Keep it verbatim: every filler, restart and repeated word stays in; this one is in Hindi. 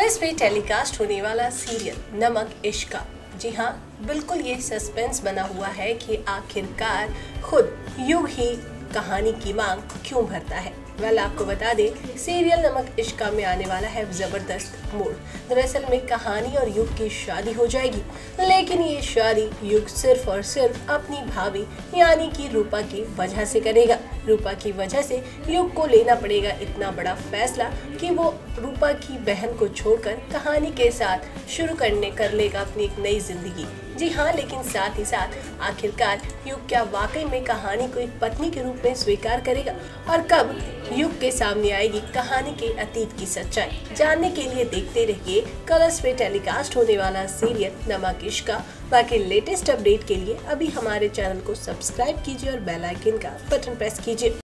कलर्स पे टेलीकास्ट होने वाला सीरियल नमक इश्क का, जी हाँ बिल्कुल ये सस्पेंस बना हुआ है कि आखिरकार खुद युग ही कहानी की मांग क्यों भरता है। वेल आपको बता दें, सीरियल नमक इश्क में आने वाला है जबरदस्त मोड़। दरअसल में कहानी और युग की शादी हो जाएगी, लेकिन ये शादी युग सिर्फ और सिर्फ अपनी भाभी यानी कि रूपा की वजह से करेगा। रूपा की वजह से युग को लेना पड़ेगा इतना बड़ा फैसला कि वो रूपा की बहन को छोड़कर कहानी के साथ शुरू करने कर लेगा अपनी एक नई जिंदगी। जी हाँ, लेकिन साथ ही साथ आखिरकार युग क्या वाकई में कहानी को एक पत्नी के रूप में स्वीकार करेगा, और कब युग के सामने आएगी कहानी के अतीत की सच्चाई। जानने के लिए देखते रहिए कलर्स पे टेलीकास्ट होने वाला सीरियल नमक इश्क का। बाकी लेटेस्ट अपडेट के लिए अभी हमारे चैनल को सब्सक्राइब कीजिए और बेल आइकन का बटन प्रेस कीजिए।